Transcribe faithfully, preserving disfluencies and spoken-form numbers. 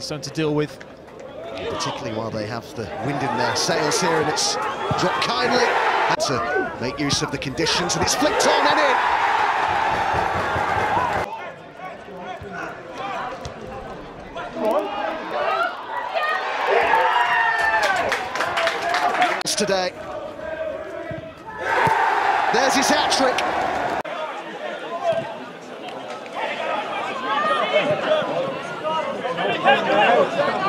he's starting to deal with. Particularly while they have the wind in their sails here, and it's dropped kindly. Had to make use of the conditions, and it's flicked on and in. Today. There's his hat-trick. Hey,